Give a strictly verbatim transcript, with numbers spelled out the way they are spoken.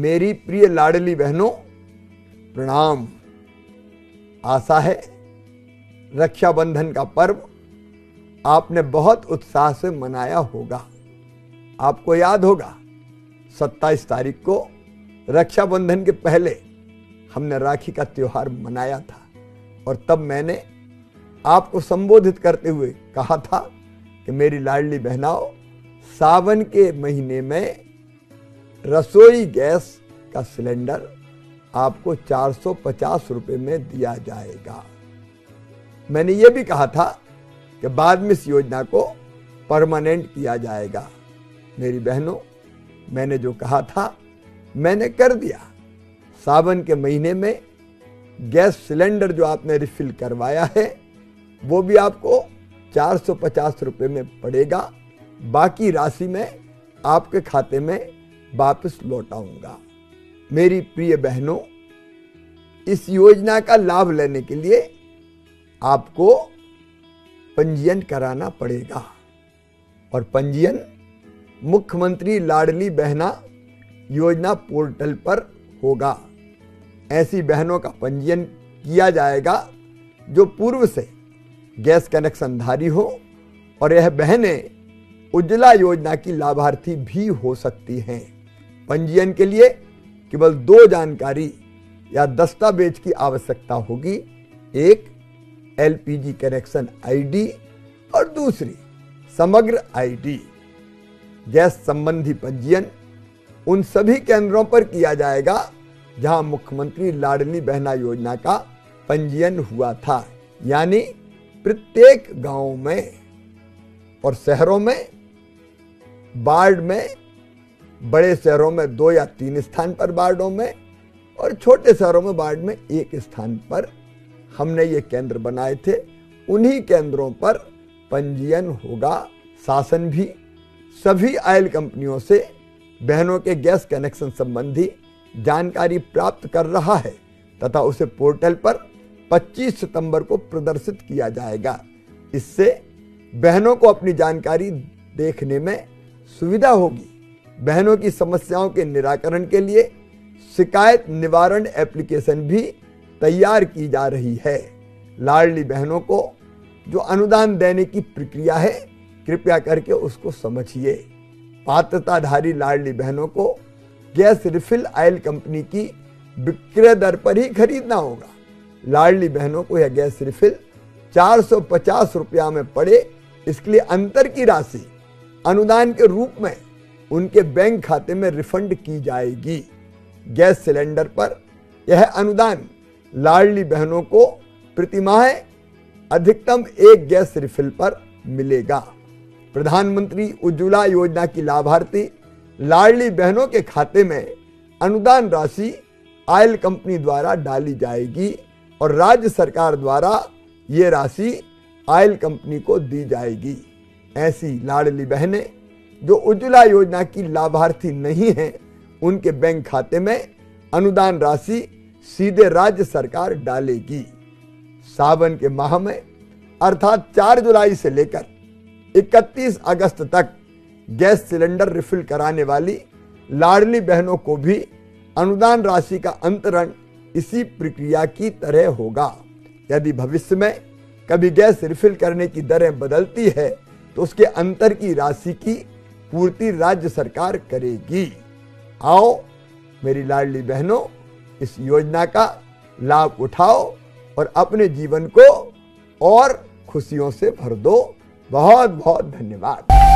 मेरी प्रिय लाडली बहनों, प्रणाम। आशा है रक्षाबंधन का पर्व आपने बहुत उत्साह से मनाया होगा। आपको याद होगा सत्ताईस तारीख को रक्षाबंधन के पहले हमने राखी का त्योहार मनाया था और तब मैंने आपको संबोधित करते हुए कहा था कि मेरी लाडली बहनाओं, सावन के महीने में रसोई गैस का सिलेंडर आपको चार सौ पचास रुपये में दिया जाएगा। मैंने ये भी कहा था कि बाद में इस योजना को परमानेंट किया जाएगा। मेरी बहनों, मैंने जो कहा था मैंने कर दिया। सावन के महीने में गैस सिलेंडर जो आपने रिफिल करवाया है वो भी आपको चार सौ पचास रुपये में पड़ेगा। बाकी राशि मैं आपके खाते में वापस लौटाऊंगा। मेरी प्रिय बहनों, इस योजना का लाभ लेने के लिए आपको पंजीयन कराना पड़ेगा और पंजीयन मुख्यमंत्री लाडली बहना योजना पोर्टल पर होगा। ऐसी बहनों का पंजीयन किया जाएगा जो पूर्व से गैस कनेक्शनधारी हो और यह बहनें उज्ज्वला योजना की लाभार्थी भी हो सकती हैं। पंजीयन के लिए केवल दो जानकारी या दस्तावेज की आवश्यकता होगी। एक एलपीजी कनेक्शन आईडी और दूसरी समग्र आईडी। गैस संबंधी पंजीयन उन सभी केंद्रों पर किया जाएगा जहां मुख्यमंत्री लाडली बहना योजना का पंजीयन हुआ था, यानी प्रत्येक गांव में और शहरों में, वार्ड में, बड़े शहरों में दो या तीन स्थान पर वार्डों में और छोटे शहरों में वार्ड में एक स्थान पर हमने ये केंद्र बनाए थे। उन्हीं केंद्रों पर पंजीयन होगा। शासन भी सभी ऑयल कंपनियों से बहनों के गैस कनेक्शन संबंधी जानकारी प्राप्त कर रहा है तथा उसे पोर्टल पर पच्चीस सितंबर को प्रदर्शित किया जाएगा। इससे बहनों को अपनी जानकारी देखने में सुविधा होगी। बहनों की समस्याओं के निराकरण के लिए शिकायत निवारण एप्लीकेशन भी तैयार की जा रही है। लाडली बहनों को जो अनुदान देने की प्रक्रिया है, कृपया करके उसको समझिए। पात्रताधारी लाडली बहनों को गैस रिफिल ऑयल कंपनी की विक्रय दर पर ही खरीदना होगा। लाडली बहनों को यह गैस रिफिल चार सौ पचास रुपया में पड़े, इसके लिए अंतर की राशि अनुदान के रूप में उनके बैंक खाते में रिफंड की जाएगी। गैस सिलेंडर पर यह अनुदान लाडली बहनों को प्रतिमाह अधिकतम एक गैस रिफिल पर मिलेगा। प्रधानमंत्री उज्ज्वला योजना की लाभार्थी लाडली बहनों के खाते में अनुदान राशि ऑयल कंपनी द्वारा डाली जाएगी और राज्य सरकार द्वारा ये राशि ऑयल कंपनी को दी जाएगी। ऐसी लाडली बहनें जो उज्ज्वला योजना की लाभार्थी नहीं हैं, उनके बैंक खाते में अनुदान राशि सीधे राज्य सरकार डालेगी। सावन के माह में अर्थात चार जुलाई से लेकर इकतीस अगस्त तक गैस सिलेंडर रिफिल कराने वाली लाडली बहनों को भी अनुदान राशि का अंतरण इसी प्रक्रिया की तरह होगा। यदि भविष्य में कभी गैस रिफिल करने की दरें बदलती है तो उसके अंतर की राशि की पूर्ति राज्य सरकार करेगी। आओ मेरी लाडली बहनों, इस योजना का लाभ उठाओ और अपने जीवन को और खुशियों से भर दो। बहुत बहुत धन्यवाद।